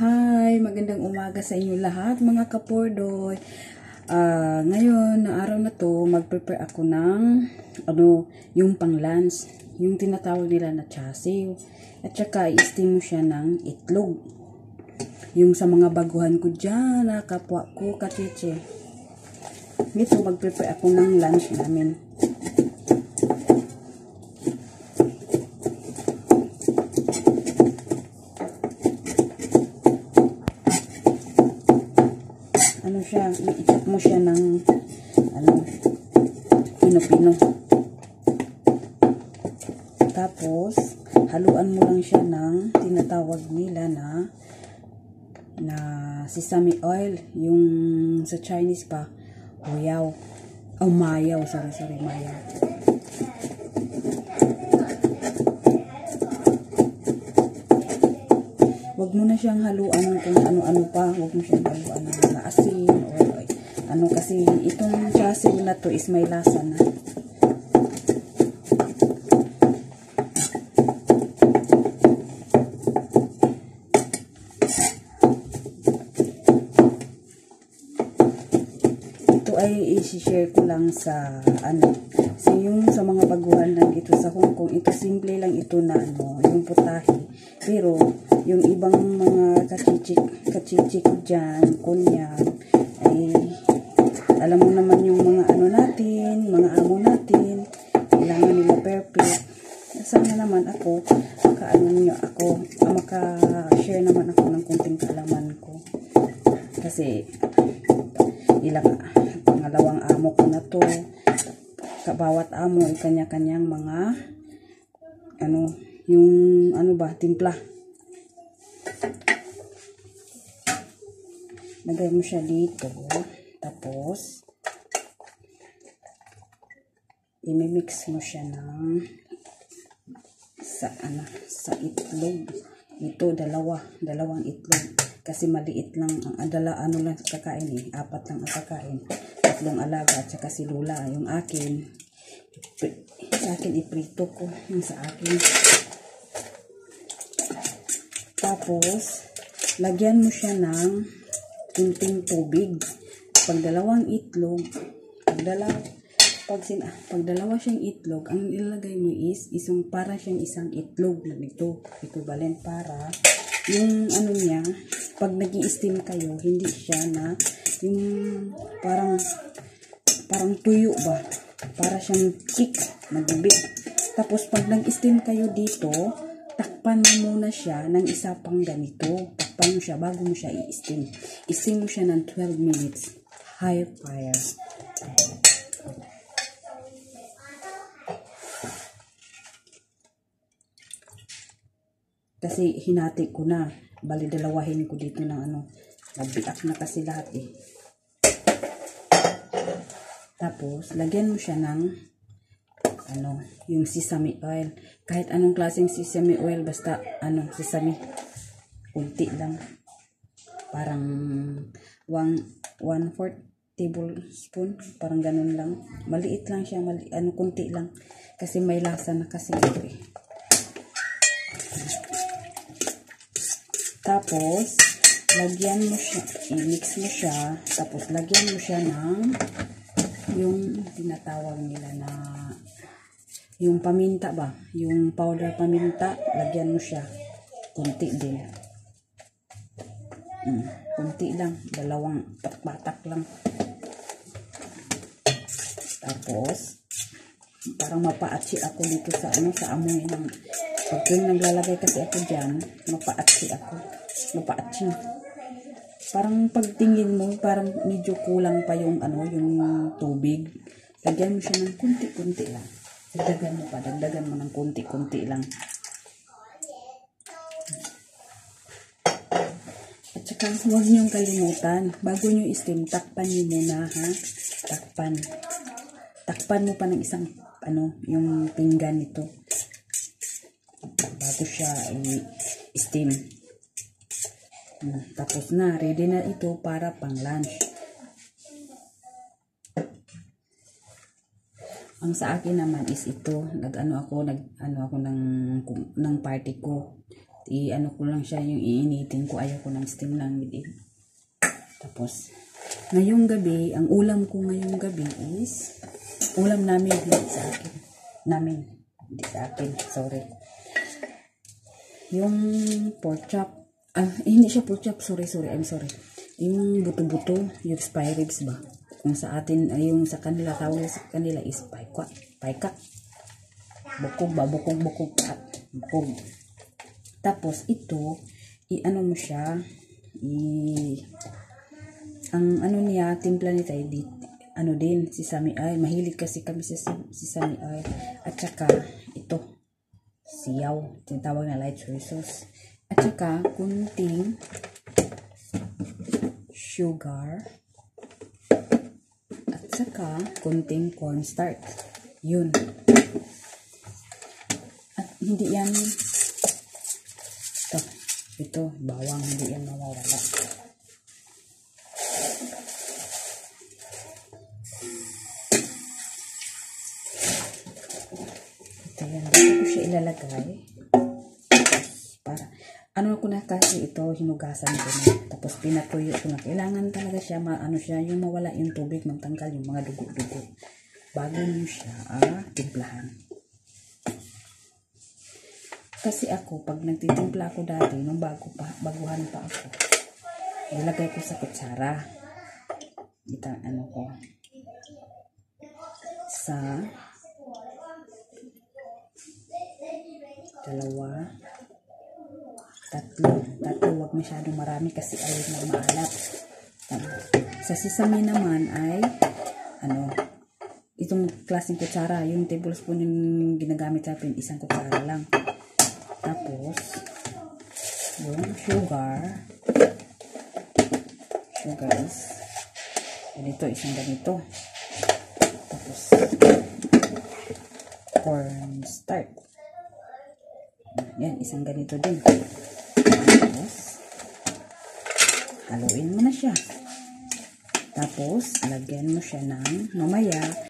Hi! Magandang umaga sa inyo lahat mga kapordoy. Ngayon, na araw na to, mag-prepare ako ng yung pang-lunch. Yung tinatawag nila na chasiw. At saka, i-steam mo siya ng itlog. Yung sa mga baguhan ko dyan, kapwa ko, kachiche. Ito, mag-prepare ako ng lunch namin. I-chop mo siya ng pino-pino. Tapos haluan mo lang siya ng tinatawag nila na sesame oil, yung sa Chinese pa mayaw. Mayaw, sorry, mayaw. Wag mo na siyang haluan kung ano-ano pa, wag mo siyang haluan ng mga asin o kasi itong chasiw na to is may lasa na. Ito ay i-share ko lang sa so yung sa mga baguhan lang ito sa Hong Kong, ito simple lang ito na yung putahe. Pero yung ibang mga kachichik dyan, kunya, ay alam mo naman yung mga natin, mga amo natin, kailangan nila perfect. Sana naman ako, maka-share naman ako ng kunting kaalaman ko. Kasi, pangalawang amo ko na to. Bawat amo ay kanya-kanyang mga, timpla. Lagay mo siya dito. Tapos, imimix mo siya sa itlog. Ito, dalawang itlog. Kasi maliit lang, lang kakain eh. 4 lang ang kakain. 3 alaga at saka si Lula. Yung akin, iprito ko. Yung sa akin. Tapos, lagyan mo siya ng kunting tubig. Pag dalawang itlog, pag dalawa siyang itlog, ang ilalagay mo is para siyang isang itlog na ito, equivalent, para yung niya, pag nag-i-steam kayo, hindi siya na yung parang tuyo ba, para siyang chick, nagbibi. Tapos pag nag-steam kayo dito, takpan mo muna siya ng isa pang ganito. Takpan mo siya bago mo siya i-steam. I-steam mo siya ng 12 minutes. High fire. Kasi hinati ko na. Bali dalawahin ko dito ng nagbiak na kasi lahat eh. Tapos, lagyan mo siya ng yung sesame oil. Kahit anong klaseng sesame oil, basta sesame. Kunti lang. Parang 1/4 tablespoon. Parang ganun lang. Maliit lang siya. Kunti lang. Kasi may lasa na kasi ito eh. Tapos, lagyan mo siya, i-mix mo siya. Tapos, lagyan mo siya ng yung tinatawag nila na yung paminta ba? Yung powder paminta, lagyan mo siya. Kunti din. Kunti lang. 2 batak lang. Tapos, parang mapaatsi ako dito sa amoy ng pag naglalagay kasi ako dyan, mapaatsi ako. Mapaatsi. Parang pagtingin mo, parang medyo kulang pa yung yung tubig. Lagyan mo siya ng kunti-kunti lang. Dagdagan mo ng kunti-kunti lang. At saka huwag niyong kalimutan, bago niyo i-steam, takpan niyo muna ha. Takpan mo pa ng isang yung pinggan nito. Bago siya i-steam. Tapos na, ready na ito para pang lunch. Ang sa akin naman is ito, nag-ano ako ng party ko. i-ano ko lang siya, yung iinitin ko. Ayaw ko ng steam lang. Tapos, ngayong gabi, ang ulam ko ngayong gabi is, ulam namin, hindi sa akin. Hindi sa akin, sorry. Yung pork chop, hindi siya pork chop, I'm sorry. Yung buto-buto, yung spy ribs ba? Kung sa atin, yung sa kanila, tawag sa kanila is paika. Bukog. Tapos ito, i-ano mo siya, ang ano niya, timpla ni tayo ano din, sesame oil. Mahilig kasi kami sa sesame oil. At saka, ito, siyaw, tinatawag na light soy sauce. At saka, kunting sugar. At saka, kunting cornstarch. Yun. At hindi yan, ito, bawang, hindi yan mawawala. Ito yan, dito ko siya ilalagay. Para, ano ko na kasi ito, hinugasan ko na. Tapos pinatuyo ko na. Kailangan talaga siya, yung mawala yung tubig, magtanggal yung mga dugo-dugo. Bago nyo siya, timplahan. Kasi ako, pag nagtitimpla ako dati, nung baguhan pa ako, nilagay ko sa kutsara. Ano ko, sa 2, 3, wag masyadong marami kasi ayaw na maalat. Sa sesame naman ay, itong klaseng kutsara, yung tablespoon yung ginagamit natin, isang kutsara lang. Tapos, yung sugar is, ganito, isang ganito. Tapos, cornstarch. Yan, isang ganito din. Tapos, haluin mo na siya. Tapos, lagyan mo siya ng, mamaya,